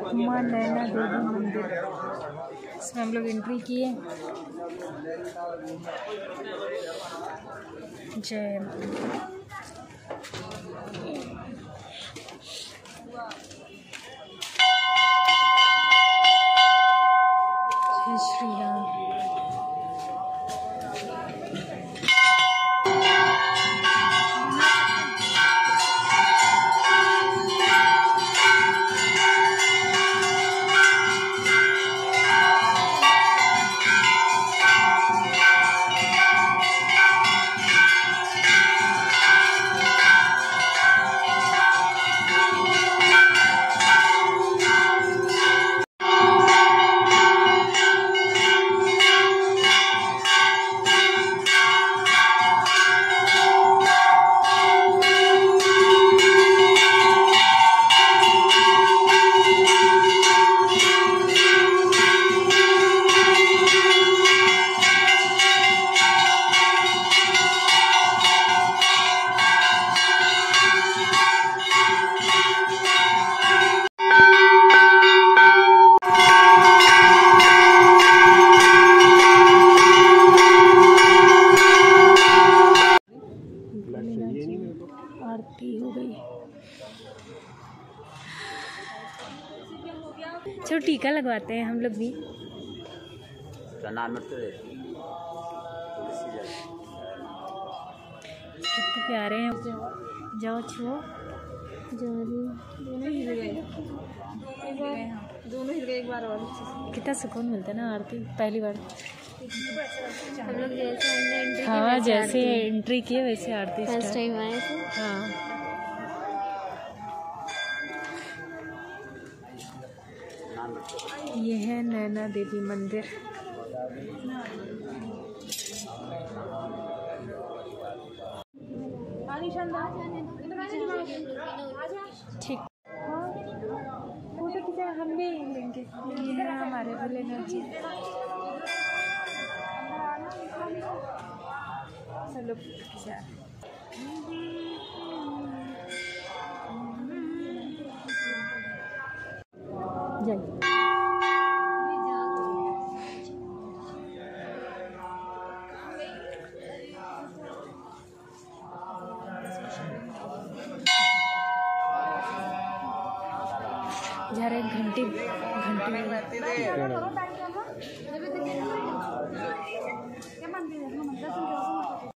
माँ नैना देवी मंदिर, इसमें हम लोग एंट्री किए। जय श्री राम। आरती हो गई। चलो टीका लगवाते हैं हम लोग भी। कितने प्यारे हैं। जाओ छुओ। दोनों ही एक बार और कितना सुकून मिलता है ना आरती पहली बार। हम लोग जैसे हाँ जैसे एंट्री किए वैसे आरती फर्स्ट टाइम आए थे। हाँ ये है नैना देवी मंदिर। ठीक फोटो खींचा हम भी लेंगे। ये है हमारे भोलेनाथ जी। चलो खींचा। जय जा रहे घंटी